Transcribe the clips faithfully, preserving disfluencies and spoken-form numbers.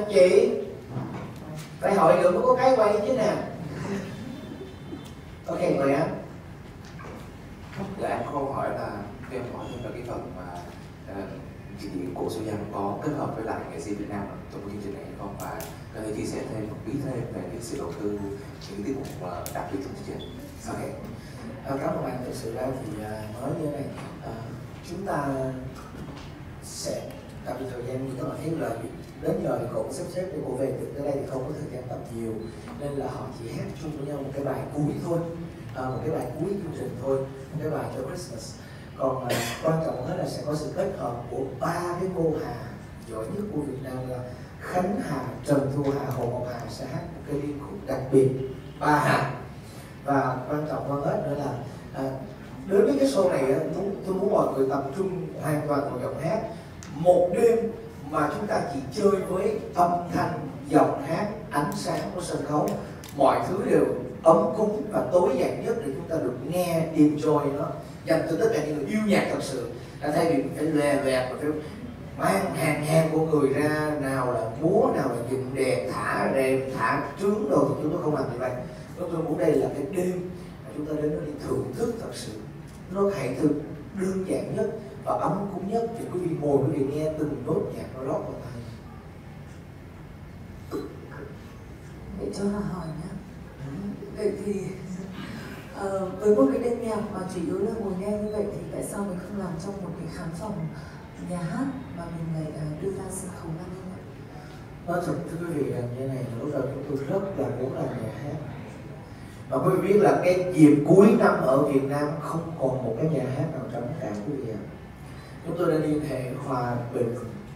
chị? Phải hỏi được mới có cái quay chứ nè. Ok, mời anh. Dạ em có câu hỏi là em hỏi thêm về cái phần mà uh, trình diễn của Sô Giang có kết hợp với lại nghệ sĩ Việt Nam trong chương trình này hay không, và có thể chia sẻ thêm một bí thêm về cái sự đầu tư những tiết mục uh, đặc biệt trong chương trình. Ok. À, cảm ơn anh. Thực sự ra thì uh, nói như thế này, uh, chúng ta sẽ đặc biệt thời gian như các bạn thấy là đến giờ thì cậu sắp xếp để cô về được tới đây thì không có thời gian tập nhiều, nên là họ chỉ hát chung với nhau một cái bài cuối thôi, à, một cái bài cuối chương trình thôi, một cái bài cho Christmas. Còn à, quan trọng hơn là sẽ có sự kết hợp của ba cái cô Hà giỏi nhất của Việt Nam là Khánh Hà, Trần Thu Hà, Hồ Ngọc Hà sẽ hát một cái liên khúc đặc biệt ba Hà. Và quan trọng hơn hết nữa là à, đối với cái show này tôi, tôi muốn mọi người tập trung hoàn toàn vào giọng hát. Một đêm mà chúng ta chỉ chơi với âm thanh, giọng hát, ánh sáng của sân khấu, mọi thứ đều ấm cúng và tối giản nhất để chúng ta được nghe, enjoy nó, dành cho tất cả những người yêu nhạc thật sự. Đã thay vì phải lè vẹt và phải mang hàng hàng của người ra, nào là múa, nào là dựng đèn, thả rèm, thả trướng đồ, thì chúng tôi không làm như vậy. Chúng tôi muốn đây là cái đêm mà chúng ta đến đó đi thưởng thức thật sự. Nó hãy thực đơn giản nhất và ấm cúng nhất thì quý vị ngồi quý vị nghe từng nốt nhạc nó rót vào tai. Để cho là hỏi nhá. Vậy thì uh, với một cái đêm nhạc mà chủ yếu là ngồi nghe như vậy thì tại sao mình không làm trong một cái khán phòng nhà hát mà mình lại uh, đưa ra sân khấu là như vậy? Nói thật thưa quý vị rằng như này, lúc đầu chúng tôi rất là muốn làm nhà hát. Và quý vị biết là cái dịp cuối năm ở Việt Nam không còn một cái nhà hát nào trống cả quý vị ạ. Chúng tôi đã liên hệ Hòa Bình,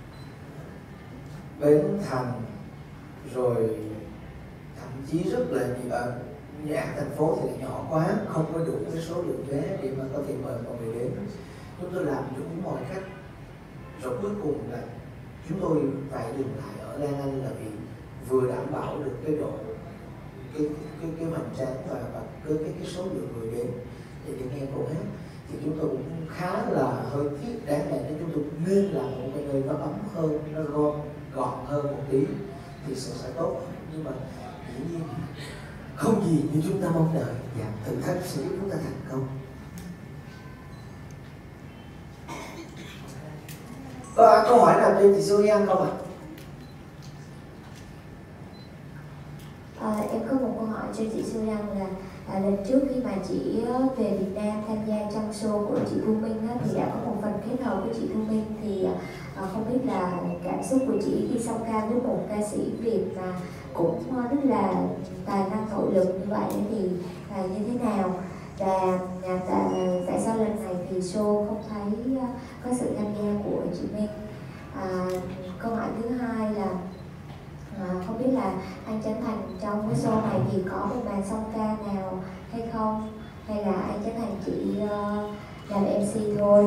Bến Thành, rồi thậm chí rất là nhiều ở nhà hát thành phố thì nhỏ quá, không có đủ cái số lượng vé để mà có thể mời mọi người đến. Chúng tôi làm những mọi cách, rồi cuối cùng là chúng tôi phải dừng lại ở Lan Anh là vì vừa đảm bảo được cái độ cái cái cái hoành tráng và, và cái, cái cái số lượng người đến để, để nghe cô hát, thì chúng tôi cũng khá là hơi tiếc. Đáng lẽ nên chúng tôi nên làm một cái nơi nó ấm hơn, nó gọn gọn hơn một tí thì sẽ sẽ tốt hơn. Nhưng mà dĩ nhiên không gì như chúng ta mong đợi, và thử thách sẽ giúp chúng ta thành công. Có câu hỏi nào cho chị Sô Giang không ạ? À, em có một câu hỏi cho chị Sô Giang là à, lần trước khi mà chị về Việt Nam tham gia trong show của chị Thu Minh á, thì đã có một phần kết hợp với chị Thu Minh, thì à, không biết là cảm xúc của chị khi song ca với một ca sĩ Việt mà cũng rất là tài năng nội lực như vậy thì à, như thế nào, và à, tại, tại sao lần này thì show không thấy à, có sự tham gia của chị Minh? À, câu hỏi thứ hai là À, không biết là anh Trấn Thành trong cái show này thì có một màn song ca nào hay không, hay là anh Trấn Thành chỉ uh, làm em xê thôi?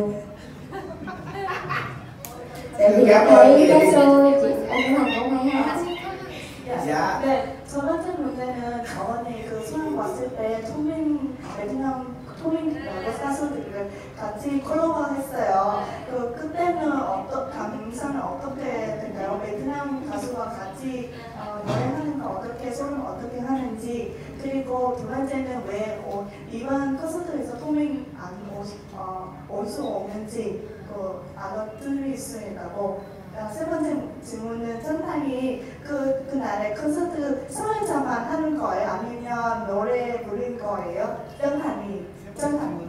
Tại vì em thấy cái show chị anh Trấn Thành cũng hay hát. Dạ. 네, 저 같은 경우에는 저번에 그 수능 왔을 때 토민 베트남 토민 그 가수들을 같이 콜라보 했어요. 그 그때는 어떤 감상은 어떻게 된가요? 베트남 가수와 같이 어, 노래하는 거 어떻게 소름 어떻게 하는지, 그리고 두 번째는 왜 어, 이번 콘서트에서 토민 안올 수 없는지 그 알아들을 수 있다고. 세 번째 질문은 쩐탕이 그, 그날에 콘서트 사회자만 하는 거예요? 아니면 노래 부른 거예요? 쩐탕이 쩐탕이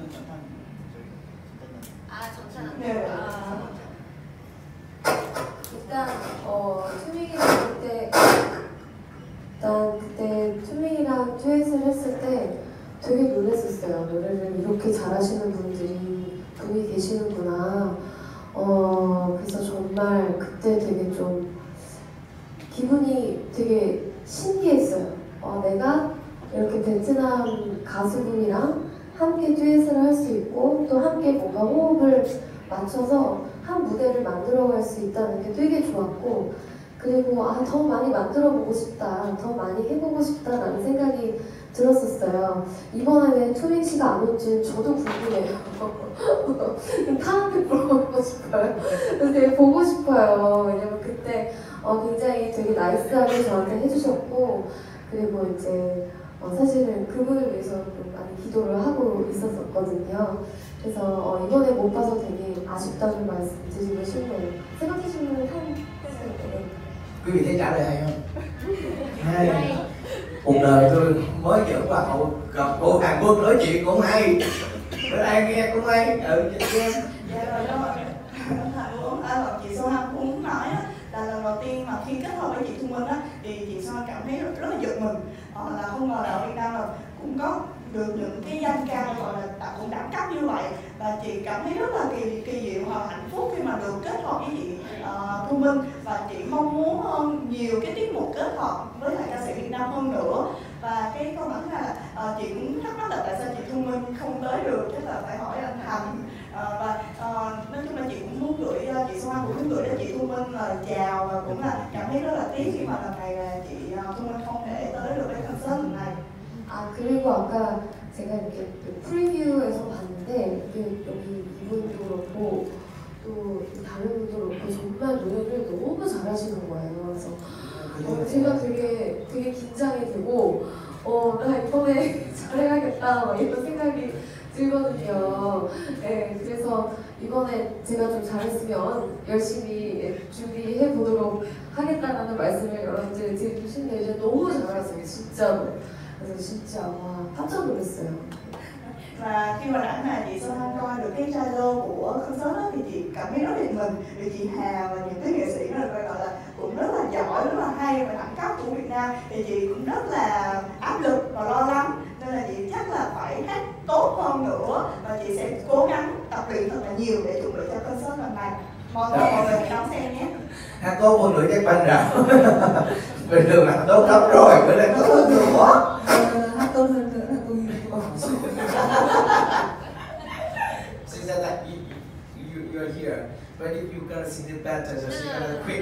아 전찬 네. 아, 일단 어 투밍이랑 그때 일단 그때 투밍이랑 듀엣을 했을 때 되게 놀랐었어요. 노래를 이렇게 잘하시는 분들이 분이 계시는구나. 어 그래서 정말 그때 되게 좀 기분이 되게 신기했어요. 어, 내가 이렇게 베트남 가수분이랑 함께 듀엣을 할 수 있고 또 함께 뭔가 호흡을 맞춰서 한 무대를 만들어갈 수 있다는 게 되게 좋았고, 그리고 아, 더 많이 만들어 보고 싶다, 더 많이 해보고 싶다라는 생각이 들었었어요. 이번에 투밍 씨가 안 온지는 저도 궁금해요. 타한테 물어보고 싶어요. 근데 보고 싶어요. 왜냐면 그때 어, 굉장히 되게 나이스하게 저한테 해주셨고 그리고 이제 어, 사실은 그분을 위해서 좀 많이 기도를 하고 있었거든요. 그래서 어, 이번에 못 봐서 되게 아쉽다는 말씀 드리고 싶네요. 생각해주면 한 quý vị thấy trả lời hay không? Hay. Cuộc đời tôi mới dẫn qua hậu gặp cô Hàn Quốc nói chuyện cũng hay, bữa nay nghe cũng hay. Ừ, em. Dạ rồi đó. À, chị Xuân Hằng cũng nói á, là lần đầu tiên mà khi kết hợp với chị Thu Minh á, thì chị Xuân Hằng cảm thấy rất, rất là giật mình, à, là không ngờ là ở Việt Nam là cũng có được những cái danh ca gọi là tạo cũng đẳng cấp như vậy, và chị cảm thấy rất là kỳ kỳ diệu và hạnh phúc khi mà được kết hợp với chị uh, Thu Minh, và chị mong muốn hơn nhiều cái tiết mục kết hợp với lại ca sĩ Việt Nam hơn nữa. Và cái câu hỏi là uh, chị cũng thắc mắc là tại sao chị Thu Minh không tới được, chắc là phải hỏi anh Thành. Uh, và uh, nói chung là chị cũng muốn gửi uh, chị Xuân Hằng cũng muốn gửi đến chị Thu Minh lời chào, và cũng là cảm thấy rất là tiếc khi mà lần này là chị uh, Thu Minh không thể tới được cái concert lần này. 아 그리고 아까 제가 이렇게 프리뷰에서 봤는데 이게 여기 이분도 그렇고 또 다른 분도 그렇고 정말 노래를 너무 잘하시는 거예요. 그래서 어, 제가 되게 되게 긴장이 되고 어, 나 이번에 잘해야겠다 막 이런 생각이 들거든요. 네, 그래서 이번에 제가 좀 잘했으면 열심히 준비해 보도록 하겠다라는 말씀을 여러분들 드리고 싶네요. 이제 너무 잘하셨어요, 진짜로. 그래서 진짜 와 깜짝 놀랐어요. Và khi mà đã là chị Xuân Hằng coi được cái trailer của concert đó thì chị cảm thấy rất là mình, vì chị Hà và những cái nghệ sĩ là gọi là cũng rất là giỏi, rất là hay và đẳng cấp của Việt Nam, thì chị cũng rất là áp lực và lo lắng, nên là chị chắc là phải hát tốt hơn nữa, và chị sẽ cố gắng tập luyện thật là nhiều để chuẩn bị cho concert lần này. Mong mọi người đón xem nhé. Hát tốt hơn nữa chắc banh rồi. Bình thường là tốt lắm rồi, bữa nay tốt hơn nữa. Hát tốt hơn nữa là tôi có hỏi số. She said that you, you, you're here, but if you're gonna sing it better, so she's gonna quick.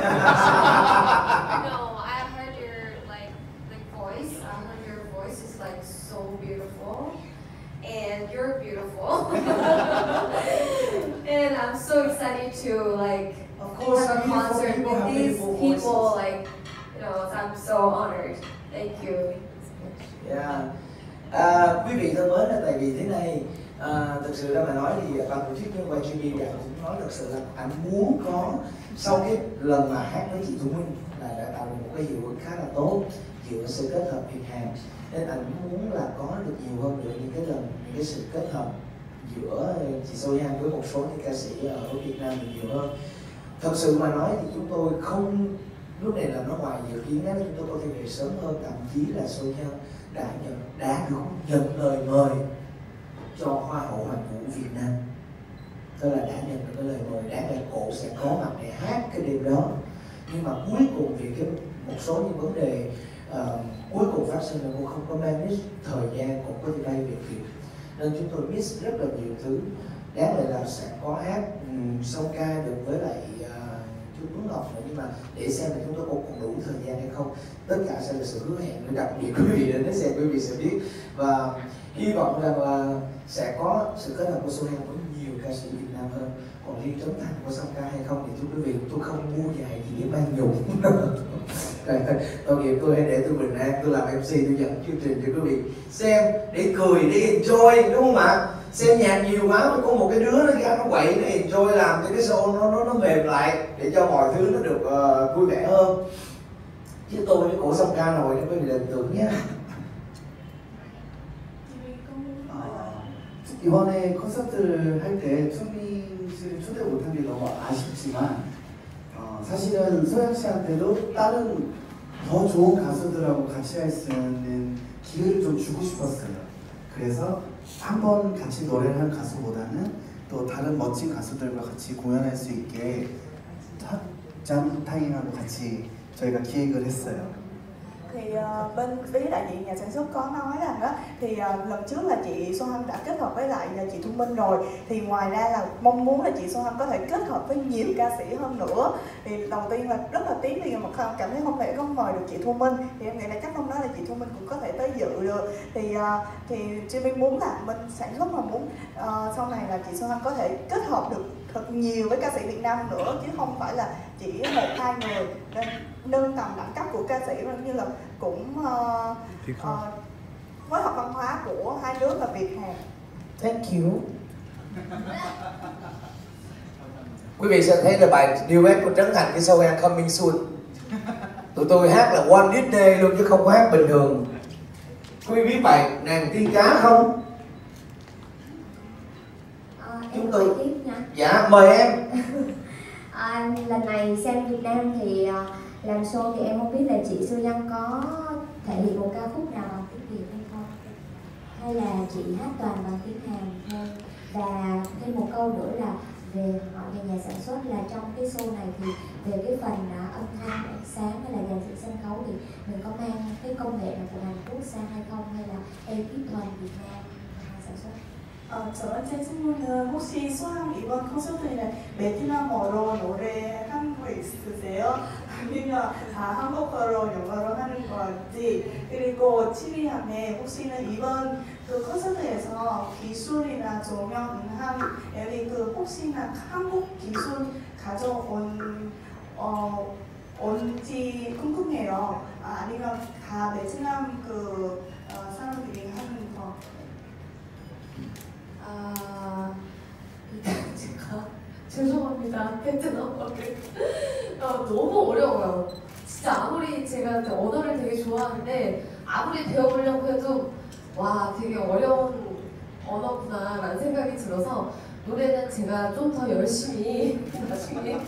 No, I heard your like the voice. I heard your voice is like so beautiful, and you're beautiful. And I'm so excited to like Of course, have a beautiful concert people with have these beautiful people. voices. Like, you know, I'm so honored. Thank you. Yeah. À, quý vị thân mến, là tại vì thế này, à, thực sự ra mà nói thì ban tổ chức chương trình Jimmy Đặng cũng nói thật sự là anh muốn có, sau cái lần mà hát với chị Thu Minh là đã tạo được một cái hiệu ứng khá là tốt giữa sự kết hợp Việt Hàn, nên anh muốn là có được nhiều hơn nữa những cái lần những cái sự kết hợp giữa chị Xuân Hằng với một số những ca sĩ ở Việt Nam thì nhiều hơn. Thật sự mà nói thì chúng tôi không, lúc này là nó ngoài dự kiến đó, chúng tôi có thể về sớm hơn, thậm chí là Xuân Hằng đã nhận đã được nhận lời mời cho Hoa hậu Hoàn vũ Việt Nam, tức là đã nhận được cái lời mời, đáng lẽ cổ sẽ có mặt để hát cái đêm đó, nhưng mà cuối cùng vì cái một số những vấn đề uh, cuối cùng phát sinh là cô không có manage thời gian cũng có thể bay về kịp, nên chúng tôi miss rất là nhiều thứ. Đáng lẽ là sẽ có hát um, song ca được với lại uh, chú Tuấn Ngọc nữa, nhưng mà để xem là chúng tôi có còn đủ thời gian hay không, tất cả sẽ là sự hứa hẹn, để đặc biệt quý vị đến xem quý vị sẽ biết, và hy vọng rằng là sẽ có sự kết hợp của Xuân Hằng với nhiều ca sĩ Việt Nam hơn. Còn riêng Trấn Thành có song ca hay không thì thưa quý vị, tôi không mua giày gì để mang dùng. Tội nghiệp tôi, hãy để tôi bình an, tôi làm em xê, tôi dẫn chương trình cho quý vị xem để cười, để enjoy, đúng không ạ? Xem nhạc nhiều quá, có một cái đứa nó ra nó quậy, nó enjoy làm cho cái show nó nó nó mềm lại, để cho mọi thứ nó được uh, vui vẻ hơn. Chứ tôi với cổ song ca nồi nó quý vị đừng tưởng nhé. 이번에 콘서트를 할 때 투미 씨를 초대 못한 게 너무 아쉽지만 어, 사실은 소영 씨한테도 다른 더 좋은 가수들하고 같이 할 수 있는 기회를 좀 주고 싶었어요. 그래서 한 번 같이 노래를 한 가수보다는 또 다른 멋진 가수들과 같이 공연할 수 있게 짬타임하고 같이 저희가 기획을 했어요. thì uh, bên phía đại diện nhà sản xuất có nói rằng đó thì uh, lần trước là chị Xuân Hân đã kết hợp với lại uh, chị Thu Minh rồi, thì ngoài ra là mong muốn là chị Xuân Hân có thể kết hợp với nhiều ca sĩ hơn nữa. Thì đầu tiên là rất là tiếc vì mà không cảm thấy không thể không mời được chị Thu Minh, thì em nghĩ là chắc hôm đó là chị Thu Minh cũng có thể tới dự được. Thì uh, thì Jimmy muốn là bên sản xuất mà muốn uh, sau này là chị Xuân Hân có thể kết hợp được thật nhiều với ca sĩ Việt Nam nữa, chứ không phải là chỉ một hai người, nên nâng tầm đẳng cấp của ca sĩ cũng như là cũng uh, uh, phối hợp văn hóa của hai nước là Việt Hàn. Thank you. Quý vị sẽ thấy là bài duet của Trấn Thành cái show em Coming Soon. Tụi tôi hát là One Disney luôn chứ không có hát bình thường. Quý vị biết bài Nàng Tiên Cá không? À, Chúng tôi tiếp nha. Dạ mời em. À, lần này sang Việt Nam thì uh, làm show thì em không biết là chị Su Dân có thể hiện một ca khúc nào bằng tiếng Việt hay không, hay là chị hát toàn bằng tiếng Hàn thôi. Và thêm một câu nữa là về họ nhà nhà sản xuất là trong cái show này thì về cái phần uh, âm thanh, ánh sáng hay là dàn dựng sân khấu thì mình có mang cái công nghệ nào của Hàn Quốc sang hay không, hay là ekip toàn Việt Nam sản xuất? 어, 첫 번째 질문은 혹시 수학 이번 콘서트에 베트남어로 노래한 거 있으세요? 아니면 다 한국어로 영어로 하는 건지, 그리고 칠이함에 혹시는 이번 그 콘서트에서 기술이나 조명, 음향, 여기 그 혹시나 한국 기술 가져온 어, 온지 궁금해요. 아, 아니면 다 베트남 그 어, 사람들이 하는 거. 아, 제가 죄송합니다. 베트남어를 어, 너무 어려워요. 진짜 아무리 제가 언어를 되게 좋아하는데 아무리 배워보려고 해도 와 되게 어려운 언어구나라는 생각이 들어서 노래는 제가 좀 더 열심히 나중에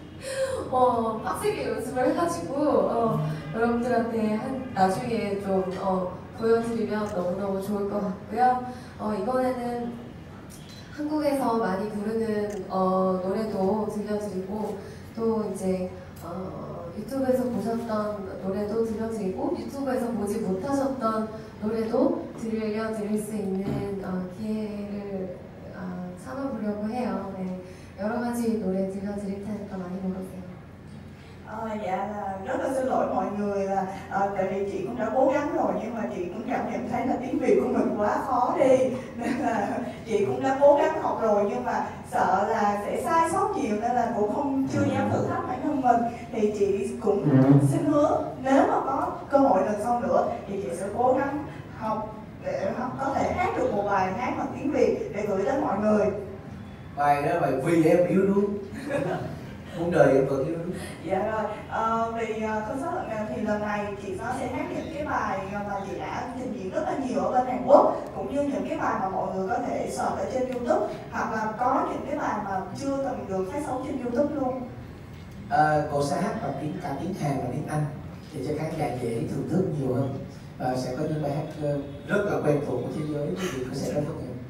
어, 빡세게 연습을 해가지고 어, 여러분들한테 한, 나중에 좀 어, 보여드리면 너무너무 좋을 것 같고요. 어, 이번에는 한국에서 많이 부르는 어, 노래도 들려드리고 또 이제 어, 유튜브에서 보셨던 노래도 들려드리고 유튜브에서 보지 못하셨던 노래도 들려드릴 수 있는 어, 기회를 어, 삼아보려고 해요. 네. 여러 가지 노래 들려드릴 테니까 많이 보세요. À, dạ là rất là xin lỗi mọi người là à, tại vì chị cũng đã cố gắng rồi nhưng mà chị cũng cảm nhận thấy là tiếng Việt của mình quá khó đi, nên là chị cũng đã cố gắng học rồi nhưng mà sợ là sẽ sai sót nhiều nên là cũng không chưa dám thử thách bản thân mình. Thì chị cũng xin hứa nếu mà có cơ hội lần sau nữa thì chị sẽ cố gắng học để có thể hát được một bài hát bằng tiếng Việt để gửi đến mọi người. Bài đó bài Vì Em Yêu Đuối. Muốn đời em vẫn yêu đuối. Dạ rồi, à, vì uh, concert lần này thì lần này chị nó sẽ hát những cái bài mà chị đã trình diễn rất là nhiều ở bên Hàn Quốc, cũng như những cái bài mà mọi người có thể search ở trên YouTube, hoặc là có những cái bài mà chưa từng được phát sóng trên YouTube luôn. À, cô sẽ hát bằng tiếng cả tiếng Hàn và tiếng Anh để cho khán giả dễ thưởng thức nhiều hơn, và sẽ có những bài hát rất là quen thuộc của thế giới, quý vị có sẽ rất tốt hơn.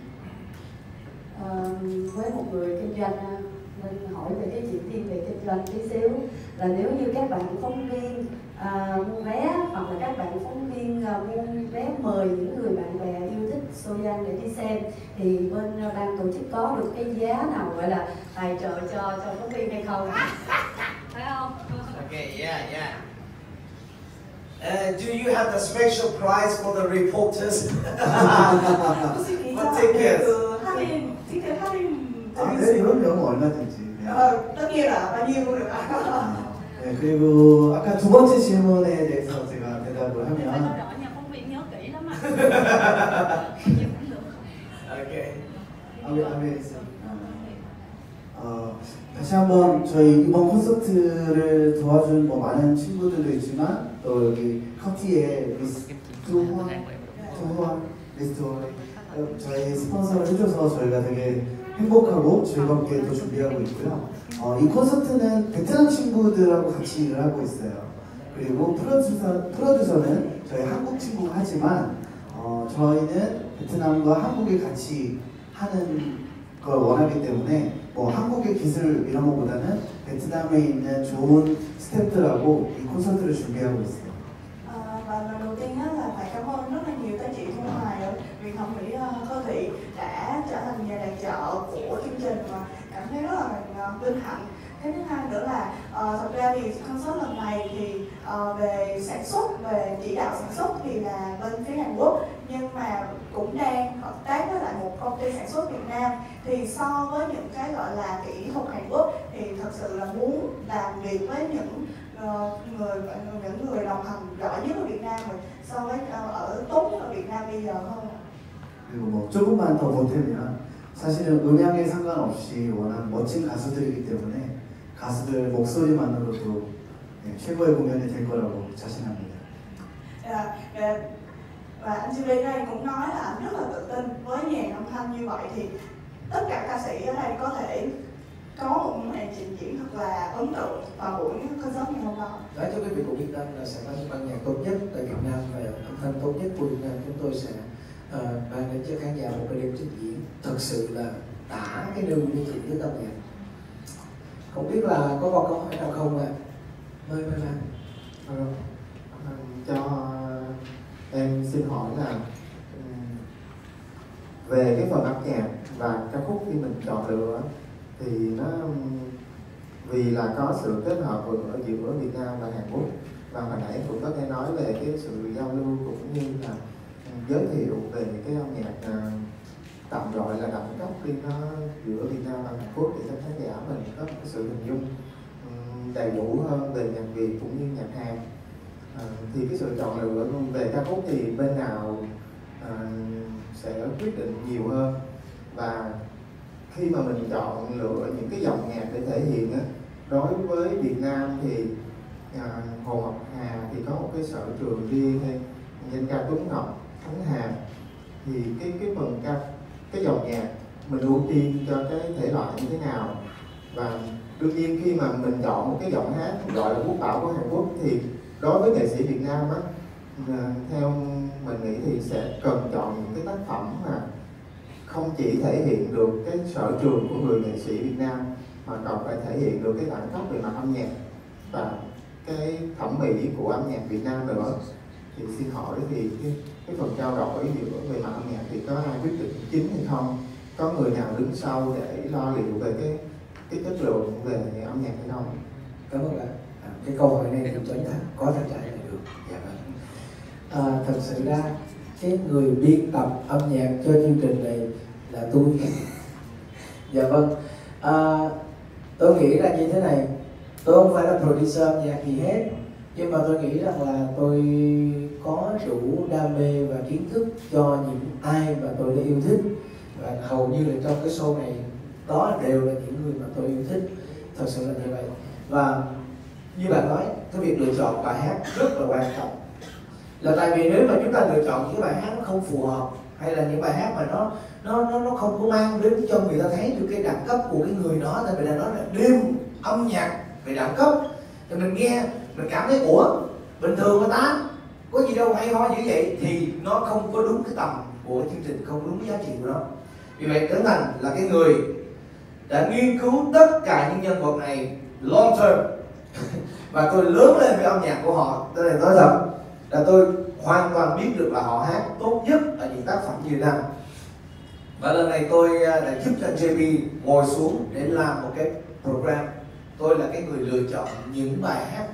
À, với một người kinh doanh mình hỏi về cái chuyện thiên về kinh doanh tí xíu, là nếu như các bạn phóng viên à, mua vé hoặc là các bạn phóng viên à, mua vé mời những người bạn bè yêu thích Soyeon để đi xem, thì bên ban tổ chức có được cái giá nào gọi là tài trợ cho cho phóng viên hay không? Phải không? Okay, yeah, yeah. Uh, do you have the special prize for the reporters? 혹시 What tickets? 그 할인, 티켓 할인 아, 드릴 네, 수 있는? 그럼요. 얼마든지. 네. 어, tất nhiên là bao nhiêu cũng được. 아, 네, 그리고 아까 두 번째 질문에 대해서 제가 대답을 하면 nhà phóng viên nhớ kỹ lắm ạ. Okay. 아메, 아메리카. 어, 다시 한번 저희 이번 콘서트를 도와준 뭐 많은 친구들도 있지만 또 여기 커티의 미스 투원, 투원, 미스 투원 저희 스폰서를 해줘서 저희가 되게 행복하고 즐겁게 또 준비하고 있고요. 어, 이 콘서트는 베트남 친구들하고 같이 일을 하고 있어요. 그리고 프로듀서, 프로듀서는 저희 한국 친구가 하지만 어, 저희는 베트남과 한국이 같이 하는 걸 원하기 때문에 뭐 한국의 기술 이런 것보다는 베트남에 있는 좋은 스태프들하고 이 콘서트를 준비하고 있어요. À, và thì concert lần này thì uh, về sản xuất, về chỉ đạo sản xuất thì là bên phía Hàn Quốc, nhưng mà cũng đang hợp tác với lại một công ty sản xuất Việt Nam. Thì so với những cái gọi là kỹ thuật Hàn Quốc thì thật sự là muốn làm việc với những uh, người những người đồng hành giỏi nhất ở Việt Nam rồi, so với uh, ở tốt nhất ở Việt Nam bây giờ hơn. 그리고 뭐 조금만 더 보태면 사실은 음향에 상관없이 워낙 멋진 가수들이기 때문에 가수들 목소리만으로도 네, 최고의 공연이 될 거라고 자신합니다. Và, và, và anh Julie đây cũng nói là anh rất là tự tin với dàn âm thanh như vậy thì tất cả ca sĩ ở đây có thể có một màn trình diễn thật là ấn tượng vào buổi concert ngày hôm đó. Nói cho quý vị cũng biết rằng là sẽ có những ban nhạc tốt nhất tại Việt Nam và âm thanh tốt nhất của Việt Nam chúng tôi sẽ uh, mang đến cho khán giả một cái đêm trình diễn thật sự là tả cái đường như trình với âm nhạc. Không biết là có câu câu hỏi nào không ạ? À? Mời mời bạn. À, cho em xin hỏi là về cái phần âm nhạc và ca khúc khi mình chọn lựa thì nó vì là có sự kết hợp ở giữa Việt Nam và Hàn Quốc, và hồi nãy cũng có nghe nói về cái sự giao lưu cũng như là giới thiệu về cái âm nhạc tạm gọi là đẳng cấp đi nó giữa Việt Nam và Hàn Quốc để cho khán giả mình có một cái sự hình dung đầy đủ hơn về nhạc Việt cũng như nhạc Hàn. À, thì cái sự chọn lựa về ca khúc thì bên nào à, sẽ quyết định nhiều hơn, và khi mà mình chọn lựa những cái dòng nhạc để thể hiện á, đối với Việt Nam thì à, Hồ Ngọc Hà thì có một cái sở trường riêng, hay danh ca Tuấn Ngọc, Khánh Hà, thì cái cái phần ca cái dòng nhạc mình ưu tiên cho cái thể loại như thế nào. Và đương nhiên khi mà mình chọn một cái giọng hát gọi là quốc bảo của Hàn Quốc thì đối với nghệ sĩ Việt Nam á, theo mình nghĩ thì sẽ cần chọn những cái tác phẩm mà không chỉ thể hiện được cái sở trường của người nghệ sĩ Việt Nam mà còn phải thể hiện được cái đẳng cấp về mặt âm nhạc và cái thẩm mỹ của âm nhạc Việt Nam nữa. Thì xin hỏi thì cái, cái phần trao đổi giữa về mặt âm nhạc thì có ai quyết định chính hay không? Có người nào đứng sau để lo liệu về cái cái chất lượng về âm nhạc hay không? Cảm ơn bạn. À, cái câu hỏi này thì chúng ta có thể trả lời được. Dạ vâng. À, thật sự ra cái người biên tập âm nhạc cho chương trình này là tôi. Dạ vâng. À, tôi nghĩ là như thế này, tôi không phải là producer âm nhạc gì hết, nhưng mà tôi nghĩ rằng là tôi có đủ đam mê và kiến thức cho những ai mà tôi đã yêu thích, và hầu như là trong cái show này đó đều là những người mà tôi yêu thích, thật sự là như vậy. Và như bạn nói, cái việc lựa chọn bài hát rất là quan trọng, là tại vì nếu mà chúng ta lựa chọn những bài hát nó không phù hợp, hay là những bài hát mà nó nó nó nó không có mang đến cho người ta thấy được cái đẳng cấp của cái người đó, tại vì là nó là đêm âm nhạc về đẳng cấp, thì mình nghe mình cảm thấy ủa bình thường mà ta có gì đâu hay ho như vậy, thì nó không có đúng cái tầm của cái chương trình, không đúng cái giá trị của nó. Vì vậy Tấn Thành là cái người đã nghiên cứu tất cả những nhân vật này long term và tôi lớn lên với âm nhạc của họ. Tôi này nói thật là tôi hoàn toàn biết được là họ hát tốt nhất ở những tác phẩm như thế nào. Và lần này tôi đã giúp cho jê bê ngồi xuống để làm một cái program. Tôi là cái người lựa chọn những bài hát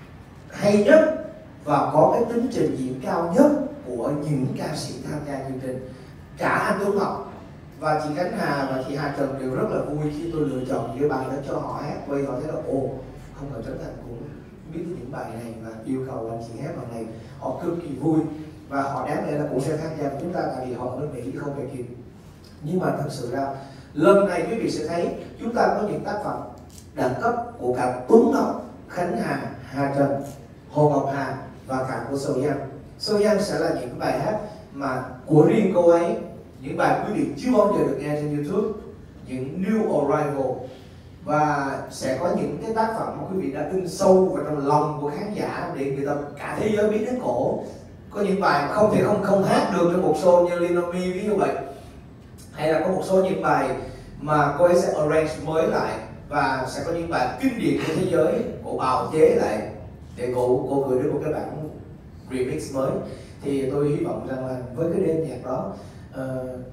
hay nhất và có cái tính trình diễn cao nhất của những ca sĩ tham gia chương trình. Cả anh Tuấn Ngọc và chị Khánh Hà và chị Hà Trần đều rất là vui khi tôi lựa chọn những bài đó cho họ hát, bởi vì họ thấy là ồ, không ngờ Trấn Thành cũng biết những bài này và yêu cầu anh chị hát bài này. Họ cực kỳ vui và họ đáng lẽ là cũng sẽ tham gia với chúng ta, tại vì họ ở Mỹ không về kịp. Nhưng mà thật sự ra lần này quý vị sẽ thấy chúng ta có những tác phẩm đẳng cấp của cả Tuấn Ngọc, Khánh Hà, Hà Trần, Hồ Ngọc Hà và cả của Sâu Giang. Sâu Giang sẽ là những bài hát mà của riêng cô ấy, những bài quý vị chưa bao giờ được nghe trên YouTube, những new arrival, và sẽ có những cái tác phẩm mà quý vị đã in sâu vào trong lòng của khán giả để người ta cả thế giới biết đến cổ. Có những bài không thể không không hát được trong một show như Linomi ví dụ vậy, hay là có một số những bài mà cô ấy sẽ arrange mới lại và sẽ có những bài kinh điển của thế giới cổ bào chế lại để cô cô gửi đến một cái bản remix mới. Thì tôi hy vọng rằng là với cái đêm nhạc đó, uh,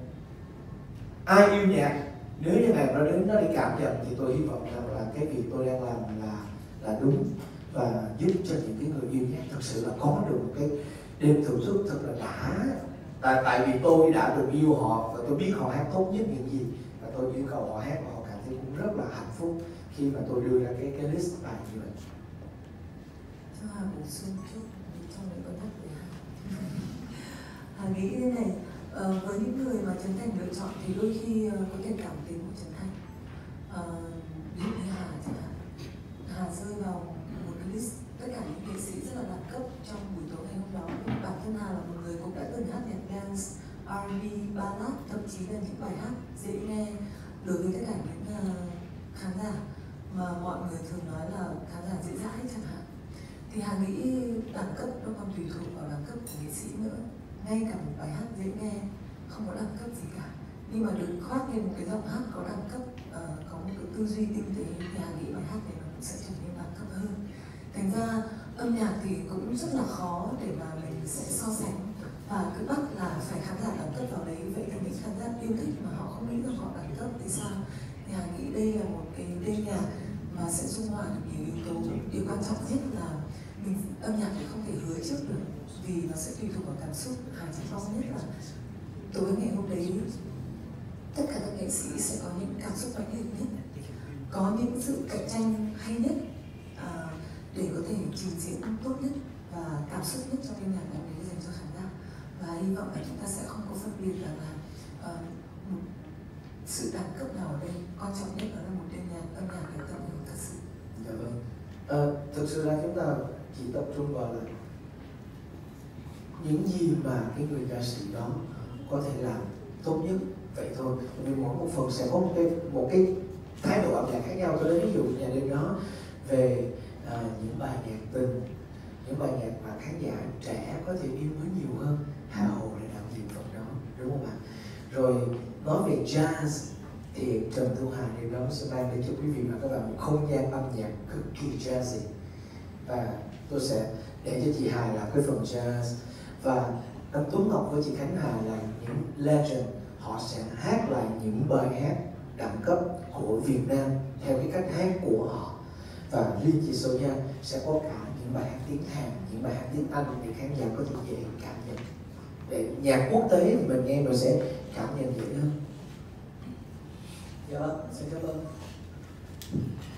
ai yêu nhạc nếu như ngày đó đến nó đi cảm nhận, thì tôi hy vọng rằng là cái việc tôi đang làm là là đúng, và giúp cho những cái người yêu nhạc thật sự là có được một cái đêm thưởng thức thật là đã. Tại, tại vì tôi đã được yêu họ và tôi biết họ hát tốt nhất những gì, và tôi yêu cầu họ hát và họ cảm thấy cũng rất là hạnh phúc khi mà tôi đưa ra cái cái list bài như vậy. Cho Hà bổ sung chút trong những con hát của Hà. Hà nghĩ thế này, uh, với những người mà Trấn Thành lựa chọn thì đôi khi uh, có thể cảm tính của Trấn Thành. Uh, ví dụ như Hà chẳng hạn, Hà rơi vào một cái list tất cả những nghệ sĩ rất là đẳng cấp trong buổi tối ngày hôm đó. Bản thân Hà là một người cũng đã từng hát nhạc dance, R and B, ballad, thậm chí là những bài hát dễ nghe đối với tất cả những uh, khán giả mà mọi người thường nói là khán giả dễ dãi chẳng hạn. Thì Hà nghĩ đẳng cấp nó còn tùy thuộc vào đẳng cấp của nghệ sĩ nữa. Ngay cả một bài hát dễ nghe không có đẳng cấp gì cả, nhưng mà được khoác lên một cái giọng hát có đẳng cấp, uh, có một cái tư duy tinh tế, thì Hà nghĩ bài hát này nó cũng sẽ trở nên đẳng cấp hơn. Thành ra âm nhạc thì cũng rất là khó để mà mình sẽ so sánh và cứ bắt là phải khán giả đẳng cấp vào đấy. Vậy thì những khán giả yêu thích mà họ không nghĩ rằng họ đẳng cấp thì sao? Thì Hà nghĩ đây là một cái đêm nhạc mà sẽ dung hòa được nhiều yếu tố. Điều quan trọng nhất là mình âm nhạc thì không thể hứa trước được, vì nó sẽ tùy thuộc vào cảm xúc. Hà chỉ mong nhất là tối ngày hôm đấy tất cả các nghệ sĩ sẽ có những cảm xúc mãnh liệt nhất, có những sự cạnh tranh hay nhất, à, để có thể trình diễn tốt nhất và cảm xúc nhất trong đêm nhạc này đấy dành cho khán giả. Và hy vọng là chúng ta sẽ không có phân biệt rằng là uh, một sự đẳng cấp nào ở đây, quan trọng nhất đó là một đêm nhạc âm nhạc để tận hưởng thật sự. Dạ vâng. À, thực sự ra chúng ta chỉ tập trung vào là những gì mà cái người ca sĩ đó có thể làm tốt nhất vậy thôi. Vì mỗi một phần sẽ có một cái một cái thái độ âm nhạc khác nhau. Tôi lấy ví dụ nhà đêm đó về à, những bài nhạc tình, những bài nhạc mà khán giả trẻ có thể yêu mến nhiều hơn, Hà Hồ để đảm nhiệm phần đó, đúng không ạ? Rồi nói về jazz thì Trần Thu Hà đêm đó sẽ mang đến cho quý vị và các bạn một không gian âm nhạc cực kỳ jazzy, và tôi sẽ để cho chị Hà làm cái phần jazz, và anh Tuấn Ngọc với chị Khánh Hà là những legend, họ sẽ hát lại những bài hát đẳng cấp của Việt Nam theo cái cách hát của họ. Và riêng chị Sonia sẽ có cả những bài hát tiếng Hàn, những bài hát tiếng Anh để khán giả có thể dễ cảm nhận. Để nhạc quốc tế mình nghe mình sẽ cảm nhận dễ hơn. Dạ vâng, xin cảm ơn.